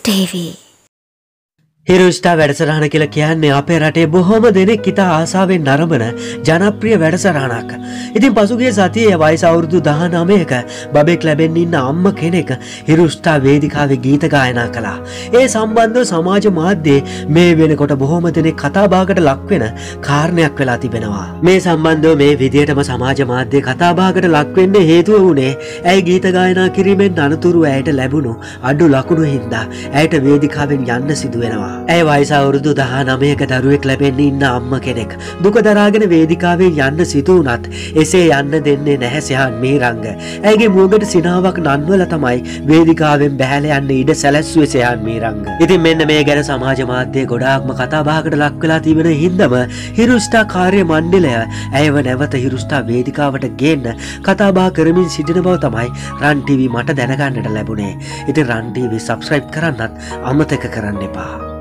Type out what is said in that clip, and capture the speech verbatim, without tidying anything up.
TV Hiru Star වැඩසටහන කියලා කියන්නේ අපේ රටේ බොහොම දෙනෙක් ඉතා ආසාවෙන් නරඹන ජනප්‍රිය වැඩසටහනක්. ඉතින් පසුගිය සතියේ වයස අවුරුදු දහනවයක බබෙක් ලැබෙන්න ඉන්න අම්ම කෙනෙක් හිරුස්ටා වේදිකාවේ ගීත ගායනා කළා. ඒ සම්බන්ධව සමාජ මාධ්‍යයේ මේ වෙනකොට බොහොම දෙනෙක් කතා බහකට ලක් වෙන කාරණයක් වෙලා තිබෙනවා. මේ සම්බන්ධව මේ විදියටම සමාජ මාධ්‍යයේ කතා බහකට ලක් වෙන්න හේතුව වුණේ ඇයි ගීත ගායනා කිරීමෙන් අනතුරු ඇයට ලැබුණු අඩු ලකුණු හින්දා ඇයට වේදිකාවෙන් යන්න සිදු වෙනවා. ඇය වයස අවුරුදු දහනවයක දරුවෙක් ලැබෙන්න ඉන්න අම්ම කෙනෙක්. දුක දරාගෙන වේදිකාවේ යන්න සිදු වුණත් එසේ යන්න දෙන්නේ නැහැ සෙහාන් මීරංග. ඇයගේ මුවගට සිනාවක් නන්වල තමයි වේදිකාවෙන් බැහැලා යන්න ඉඩ සැලැස්සුවේ සෙහාන් මීරංග. ඉතින් මෙන්න මේ ගැන සමාජ මාධ්‍යයේ ගොඩාක්ම කතා බහකට ලක් වෙලා තිබෙන හින්දම හිරුස්ටා කාර්ය මණ්ඩලය ඇයව නැවත හිරුස්ටා වේදිකාවට ගේන්න කතා බහ කරමින් සිටින බව තමයි රන් ටීවී මට දැනගන්නට ලැබුණේ. ඉතින් රන් ටීවී සබ්ස්ක්‍රයිබ් කරන්නත් අමතක කරන්න එපා.